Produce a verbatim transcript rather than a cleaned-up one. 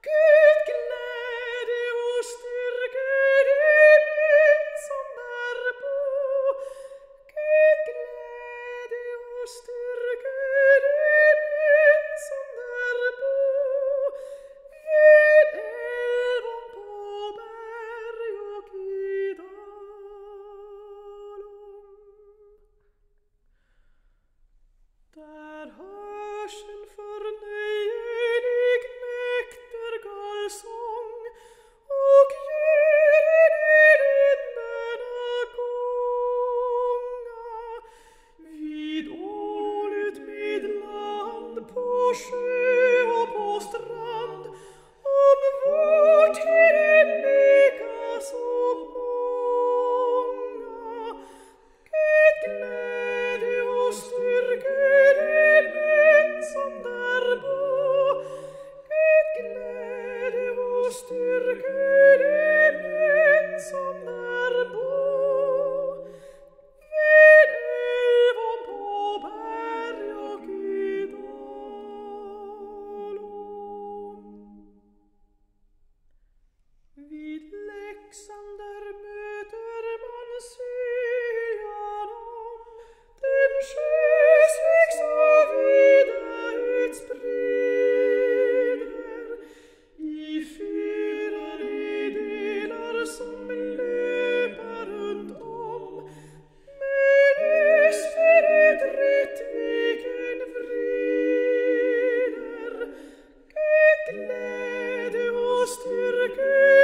Gud glädje och styrke dig min som där bo. Gud glädje och styrke dig min som där bo. Vid älven på berg och i dalom. Där hörs en förnöjelig näktergalsång och djuren i linderna gånga vid ål utmed land, på sjö och på strand, om vårtiden leka så många. Gud glädje och styrke dig min som där bo. Gud glädje och styrke dig min som där bo. Vid älven på berg och i dalom. Vid Leksander möter man Syanom, den sjösväg så vida utsprider, i fyra de delar som löpa runt om, men öster ett rättviken vrider. Gud glädje och styrke